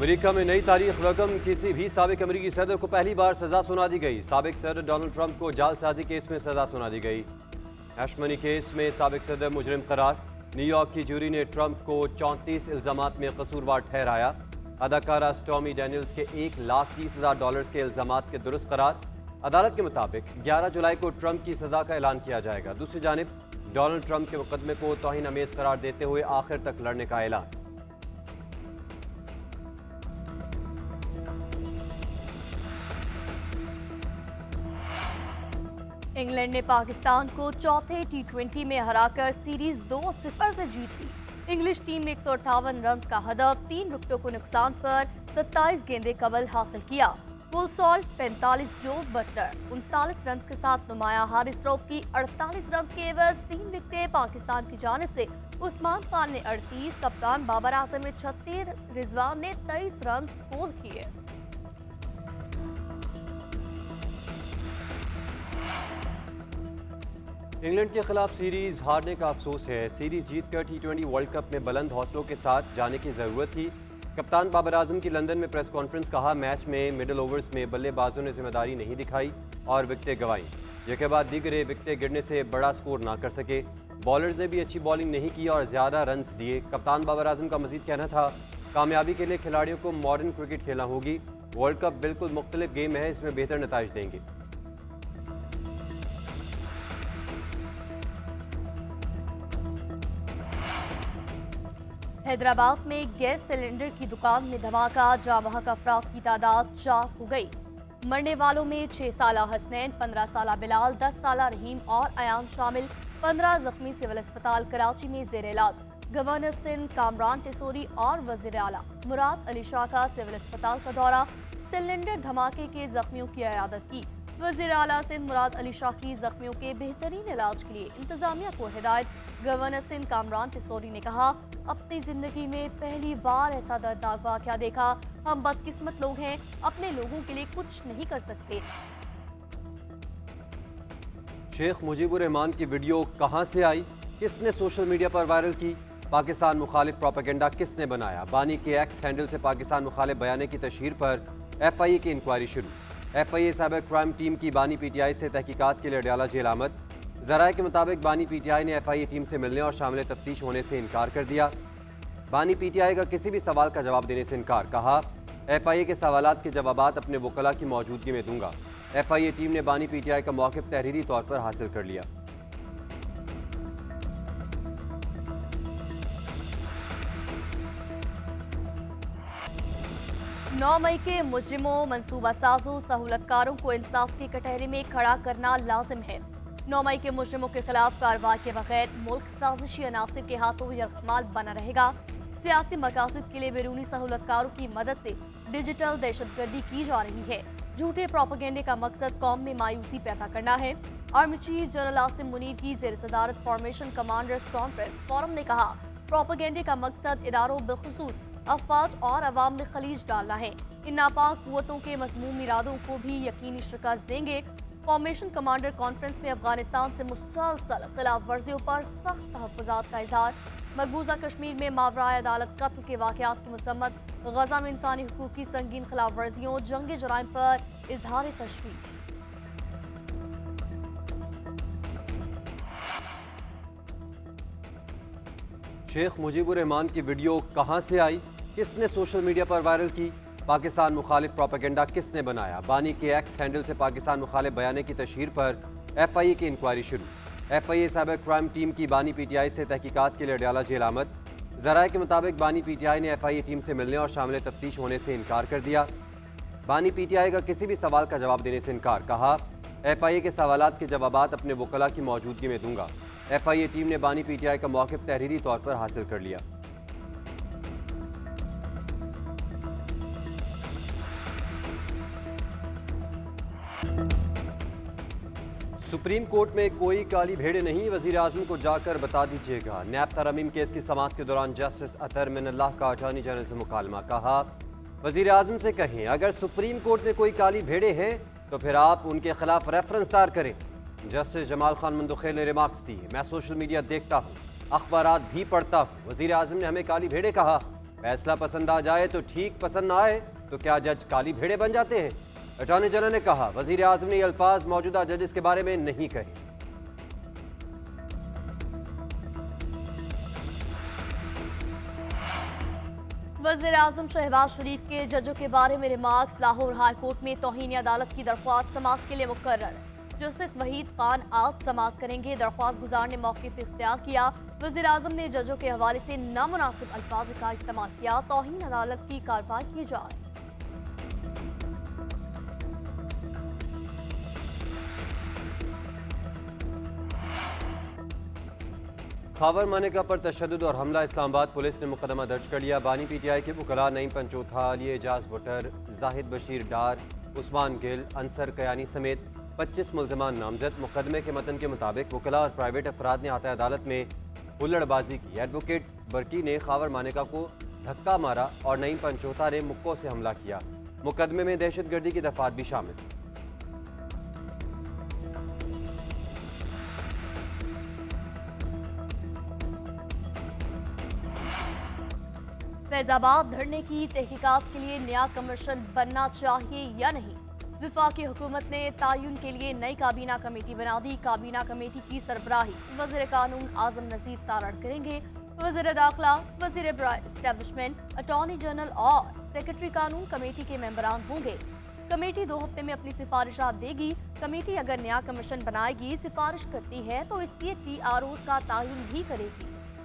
America में नई तारीख रकम किसी भी साबिक अमेरिकी सदर को पहली बार सजा सुना दी गई। साबिक सदर डोनाल्ड ट्रंप को जालसाजी केस में सजा सुना दी गई। हैश मनी केस में साबिक सदर मुजरिम करार। न्यूयॉर्क की जूरी ने ट्रंप को 34 इल्जामात में कसूरवार ठहराया। अदाकारा स्टॉर्मी डैनियल्स के $1,30,000 के इल्जामात के दुरुस्त करार। अदालत के मुताबिक 11 जुलाई को ट्रंप की सजा का ऐलान किया जाएगा। दूसरी जानिब डोनाल्ड ट्रंप के मुकदमे को तौहीन अमेज करार देते हुए आखिर तक लड़ने का ऐलान। इंग्लैंड ने पाकिस्तान को चौथे T20 में हराकर सीरीज 2-0 से जीत ली। इंग्लिश टीम ने 158 रन का हदफ 3 विकेटों को नुकसान पर 27 गेंदे कबल हासिल किया। फुल सॉल्ट 45, जो बटलर 39 रन के साथ नुमाया हारिस रऊफ की 48 रन के एवज 3 विकेटें पाकिस्तान की जानिब से। उस्मान खान ने 38, कप्तान बाबर आजम ने 36, रिजवान ने 23 रन स्कोर किए। इंग्लैंड के खिलाफ सीरीज हारने का अफसोस है। सीरीज जीतकर T20 वर्ल्ड कप में बुलंद हौसलों के साथ जाने की जरूरत थी। कप्तान बाबर आजम की लंदन में प्रेस कॉन्फ्रेंस। कहा, मैच में मिडिल ओवर्स में बल्लेबाजों ने जिम्मेदारी नहीं दिखाई और विकेटें गंवाई, जिसके बाद दीगरे विकेटें गिरने से बड़ा स्कोर ना कर सके। बॉलर्स ने भी अच्छी बॉलिंग नहीं की और ज्यादा रन्स दिए। कप्तान बाबर आजम का मजीद कहना था, कामयाबी के लिए खिलाड़ियों को मॉडर्न क्रिकेट खेलना होगी। वर्ल्ड कप बिल्कुल मुख्तलिफ गेम है, इसमें बेहतर नताइज देंगे। हैदराबाद में गैस सिलेंडर की दुकान में धमाका, जहां वहां का अफराद की तादाद 4 हो गई। मरने वालों में 6 साला हसनैन, 15 साला बिलाल, 10 साला रहीम और अयान शामिल। 15 जख्मी सिविल अस्पताल कराची में जेर इलाज। गवर्नर सिंध कामरान टिसोरी और वजीर आला मुराद अली शाह का सिविल अस्पताल का दौरा। सिलेंडर धमाके के जख्मियों की इयादत की। वजीर आला सिंध मुराद अली शाह की जख्मियों के बेहतरीन इलाज के लिए इंतजामिया को हिदायत। गवर्नर सिंध कामरान टिसोरी ने कहा, अपनी जिंदगी में पहली बार ऐसा दर्दनाक वाकया देखा। हम बदकिस्मत लोग हैं, अपने लोगों के लिए कुछ नहीं कर सकते। शेख मुजीबुर रहमान की वीडियो कहां से आई, किसने सोशल मीडिया पर वायरल की, पाकिस्तान मुखालिफ प्रोपेगेंडा किसने बनाया। बानी के एक्स हैंडल से पाकिस्तान मुखालिफ बयाने की तशहीर पर FIA की इंक्वायरी शुरू। FIA साइबर क्राइम टीम की बानी PTI से तहकीकात के लिए अडयाला जेल आमद। ज़राए के मुताबिक बानी PTI ने FIA टीम से मिलने और शामिल तफ्तीश होने से इनकार कर दिया। बानी PTI का किसी भी सवाल का जवाब देने से इनकार। कहा, FIA के सवालात के जवाबात अपने वकला की मौजूदगी में दूंगा। FIA टीम ने बानी PTI का मौक़िफ़ तहरीरी तौर पर हासिल कर लिया। नौ मई के मुजरिमों, मनसूबा साजों, सहूलतकारों को इंसाफ के कटहरे में खड़ा करना लाजिम है। 9 मई के मुजरिमों के खिलाफ कार्रवाई के बगैर मुल्क साजिशी अनासिर के हाथों यरगमाल बना रहेगा। सियासी मकासद के लिए बैरूनी सहूलतकारों की मदद से डिजिटल दहशतगर्दी की जा रही है। झूठे प्रोपेगेंडे का मकसद कौम में मायूसी पैदा करना है। Army chief general Asim Munir की ज़ेर सदारत फॉर्मेशन कमांडर्स कॉन्फ्रेंस फोरम ने कहा, प्रोपेगेंडे का मकसद इदारों बिखुसूस अफवाज और अवाम में खलीज डालना है। इन नापाक कुव्वतों के मज़मूम इरादों को भी यकीनी शिकस्त देंगे। फॉर्मेशन कमांडर कॉन्फ्रेंस में अफगानिस्तान से मुसलसल खिलाफ वर्जियों पर सख्त तहफ़्फ़ुज़ात का इज़हार। मकबूजा कश्मीर में मावराए अदालत कत्ल के वाक़यात की मज़म्मत। गज़ा में इंसानी हुकूक की संगीन खिलाफ वर्जियों, जंगी जराइम पर इज़हार तशवीश। शेख मुजीबुर रहमान की वीडियो कहां से आई, किसने सोशल मीडिया पर वायरल की, पाकिस्तान मुखालिफ प्रोपेगेंडा किसने बनाया। बानी के एक्स हैंडल से पाकिस्तान मुखालिफ बयाने की तशहीर पर FIA की इंक्वायरी शुरू। FIA साइबर क्राइम टीम की बानी PTI से तहकीकात के लिए अडयाला जेल आमद। ज़राए के मुताबिक बानी PTI ने FIA टीम से मिलने और शामिल तफ्तीश होने से इनकार कर दिया। बानी PTI का किसी भी सवाल का जवाब देने से इनकार। कहा, FIA के सवालात के जवाबात अपने वकला की मौजूदगी में दूंगा। FIA टीम ने बानी PTI का मौक़िफ़ तहरीरी तौर पर हासिल कर लिया। सुप्रीम कोर्ट में कोई काली भेड़े नहीं, वज़ीर आज़म को जाकर बता दीजिएगा। नैब तरमीम केस की समाअत के दौरान जस्टिस अतर मिनल्लाह का अटॉर्नी जनरल से मुकालमा। कहा, वज़ीर आज़म से कहें, अगर सुप्रीम कोर्ट में कोई काली भेड़े हैं तो फिर आप उनके खिलाफ रेफरेंस दायर करें। जस्टिस जमाल खान मंदुखेल ने रिमार्क्स दिए, मैं सोशल मीडिया देखता हूँ, अखबारात भी पढ़ता हूँ। वज़ीर आज़म ने हमें काली भेड़े कहा, फैसला पसंद आ जाए तो ठीक, पसंद ना आए तो क्या जज काली भेड़े बन जाते हैं? अटॉर्नी जनरल ने कहा, वजीर आजम ने ये अल्फाज मौजूदा जजेस के बारे में नहीं कहे। वज़ीर आज़म शहबाज शरीफ के जजों के बारे में रिमार्क्स। लाहौर हाई कोर्ट में तौहीन अदालत की दरख्वास्त समाअत के लिए मुकर्रर। जस्टिस वहीद खान आज समाअत करेंगे। दरख्वास्त गुजार ने मौक़िफ़ इख्तियार किया। वज़ीर आज़म ने जजों के हवाले से नामुनासिब अल्फाज का इस्तेमाल किया। तौहीन अदालत की कार्रवाई की जाए। खावर मानेका पर तशद्दुद और हमला। इस्लामाबाद पुलिस ने मुकदमा दर्ज कर लिया। बानी पीटीआई के वकला नईम पंचोथा, अली एजाज भुट्टर, जाहिद बशीर डार, उस्मान गिल, अंसर कयानी समेत 25 मुल्ज़मान नामजद। मुकदमे के मतन के मुताबिक वकला और प्राइवेट अफराद ने आता अदालत में हुल्लड़बाजी की। एडवोकेट बर्की ने खावर मानेका को धक्का मारा और नईम पंचोथा ने मुक्कों से हमला किया। मुकदमे में दहशतगर्दी की दफात भी शामिल। फैजाबाद धरने की तहकीकात के लिए नया कमीशन बनना चाहिए या नहीं? वफाकी हुकूमत ने तायुन के लिए नई काबीना कमेटी बना दी। काबीना कमेटी की सरबराही वज़ीर कानून आज़म नज़ीर तारड़ करेंगे। वज़ीर दाखिला, वज़ीर एस्टेब्लिशमेंट, अटॉर्नी जनरल और सेक्रेटरी कानून कमेटी के मेंबरान होंगे। कमेटी 2 हफ्ते में अपनी सिफारिशात देगी। कमेटी अगर नया कमीशन बनाएगी, सिफारिश करती है तो इसलिए TROs का तायुन भी करेगी।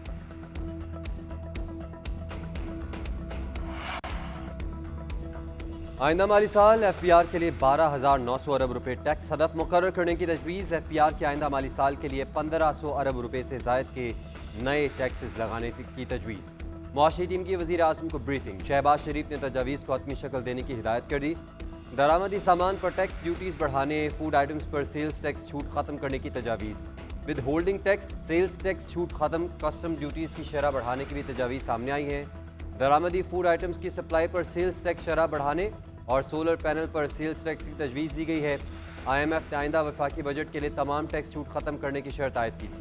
आइंदा माली साल FPR के लिए 12,900 अरब रुपए टैक्स हदफ मुकर्रर करने की तजवीज़। FPR के आइंदा माली साल के लिए 1,500 अरब रुपए से ज़ायद के नए टैक्सेस लगाने की तजवीज़। मुआशी टीम की वज़ीर आज़म को ब्रीफिंग। शहबाज शरीफ ने तजावीज़ को हतमी शक्ल देने की हिदायत कर दी। दरामदी सामान पर टैक्स ड्यूटीज़ बढ़ाने, फूड आइटम्स पर सेल्स टैक्स छूट ख़त्म करने की तजावीज़। Withholding tax, sales tax छूट ख़त्म, कस्टम ड्यूटीज़ की शरह बढ़ाने की भी तजावीज़ सामने आई हैं। दरामदी फूड आइटम्स की सप्लाई पर सेल्स टैक्स शरह बढ़ाने और सोलर पैनल पर सेल्स टैक्स की तजवीज़ दी गई है। IMF ने आइंदा वफाकी बजट के लिए तमाम टैक्स छूट ख़त्म करने की शर्त आयद की थी।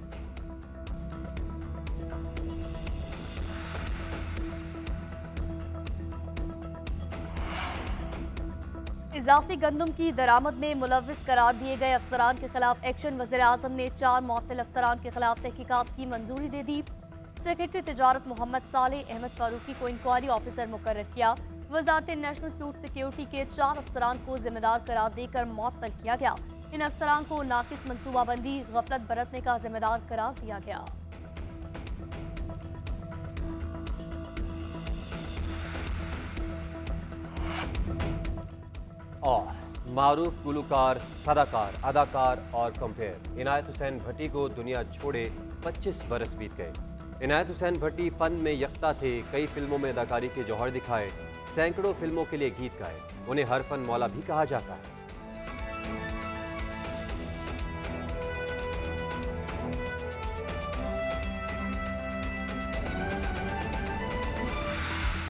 इजाफी गंदम की दरामद में मुलव्विस करार दिए गए अफसरान के खिलाफ एक्शन। वज़ीर आज़म ने 4 मुअत्तल अफसरान के खिलाफ तहकीकात की मंजूरी दे दी। सेक्रेटरी तिजारत मोहम्मद सालेह अहमद फारूकी को इंक्वायरी ऑफिसर मुकर्रर किया। वजारत नेशनल फूड सिक्योरिटी के 4 अफसरान को जिम्मेदार करार देकर मुअत्तल किया गया। इन अफसरान को नाकिस मनसूबाबंदी, गफलत बरतने का जिम्मेदार करार दिया गया। और मारूफ गुलकार, सदाकार, अदाकार और कंपेयर इनायत हुसैन भट्टी को दुनिया छोड़े 25 बरस बीत गए। इनायत हुसैन भट्टी फन में यख्ता थे। कई फिल्मों में अदाकारी के जौहर दिखाए, सैकड़ों फिल्मों के लिए गीत गाए। उन्हें हर फन मौला भी कहा जाता है।